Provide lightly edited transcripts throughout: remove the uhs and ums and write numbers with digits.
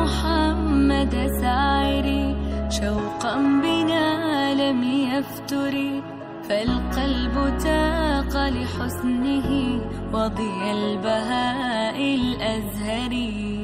محمد سائري شوقا بنا لم يفتري، فالقلب تاق لحسنه وضي البهاء الأزهري.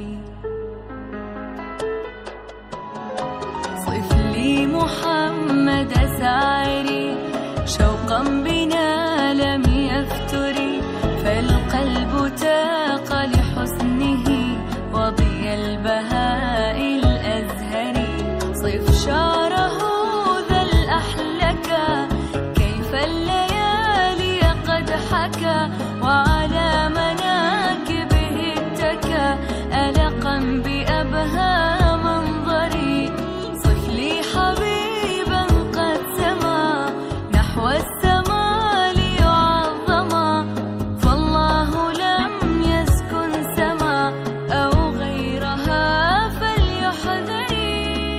صف لي محمد سائري شوقا بنا لم يفتري، فالقلب تاق لحسنه وضي البهاء الأزهري. صف شعره ذا الأحلكا كيف الليالي قد حكى، وعلى مناكبه اتكى ألقا بأبهى منظري. صف لي حبيبا قد سما نحو السماء ليعظما، فالله لم يسكن سما أو غيرها فليحذري.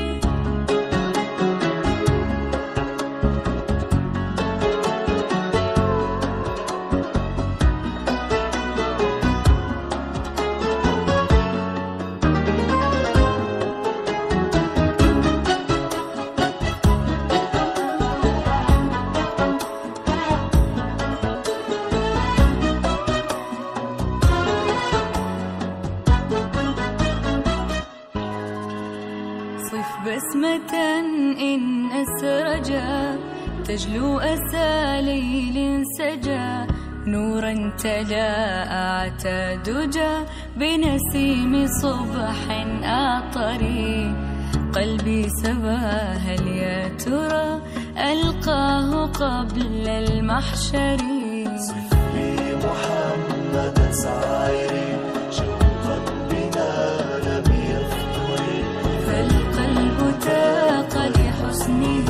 صف بسمة إن أسرجا تجلو أسى ليل سجى، نورا تلاءت دجى بنسيم صبح أعطري. قلبي سبا هل يا ترى ألقاه قبل المحشر. صف لي محمد سائري شوقا بنا لم يفتري، فالقلب تاق لحسنه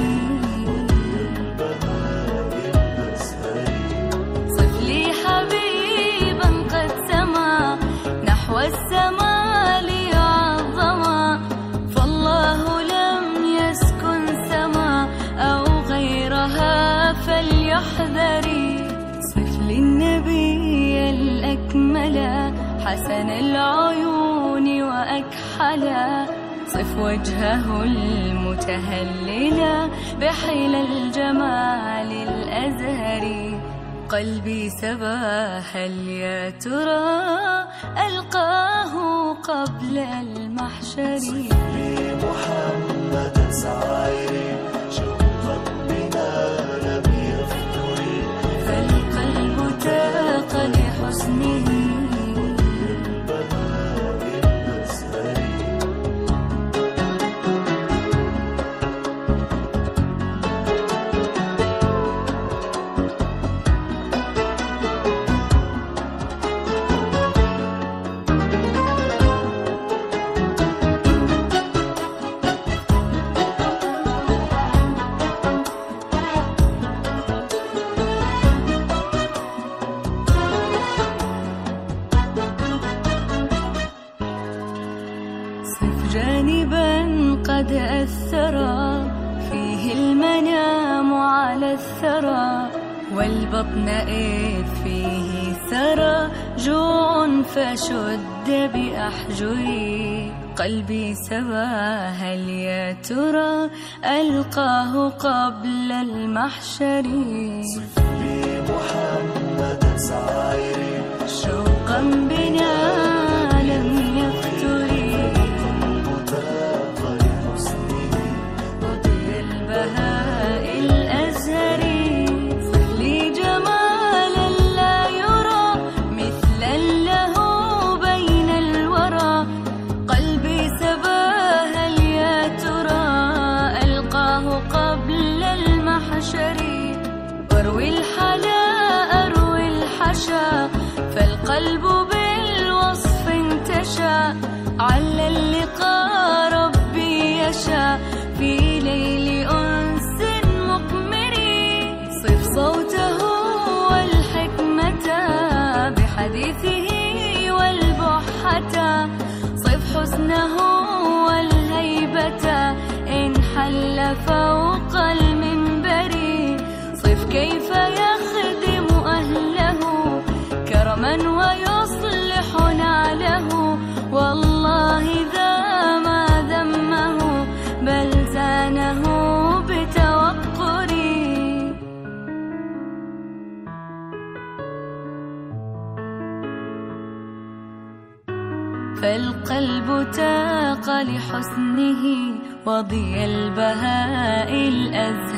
البهاء الأزهري. صف لي حبيبا قد سما نحو السماء ليعظما، فالله لم يسكن سما أو غيرها فليحذري. صف للنبي الأكمل حسن العيون وأكحلا، صف وجهه المتهللا بحيل الجمال الأزهري. قلبي سبا هل يا ترى ألقاه قبل المحشر. صف لي محمد سائري شوقا بنا لم يفتري، فالقلب تاق لحسنه البهاء الأزهري. صف جانبا قد أثرا فيه المنام على الثرى، والبطن إذ فيه سرى جوع فشد بأحجري. قلبي سبا هل يا ترى ألقاه قبل المحشر. صف لي محمد سائري شوقا بنا لم يفتري، تاق لحسنه وضي البهاء الأزهري. صف لي جمالا لا يرى مثلا له بين الورى، قلبي سبا هل يا ترى ألقاه قبل المحشر. واروي الحلا أروي الحشا، فالقلب بالوصف انتشى، على اللقاء ربي يشاء في ليل أنس مقمري. صف صوته والحكمة بحديثه والبحة، صف حسنه والهيبة إن حل فوق المنبر. صف كيف يخدم أهله كرما ويصلح نعله، والله ذا ما فالقلب تاق لحسنه وضي البهاء الأزهري.